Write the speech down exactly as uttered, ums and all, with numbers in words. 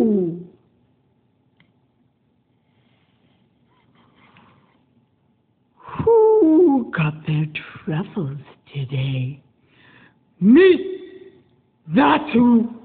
Who? Who got their truffles today? Me! That's who!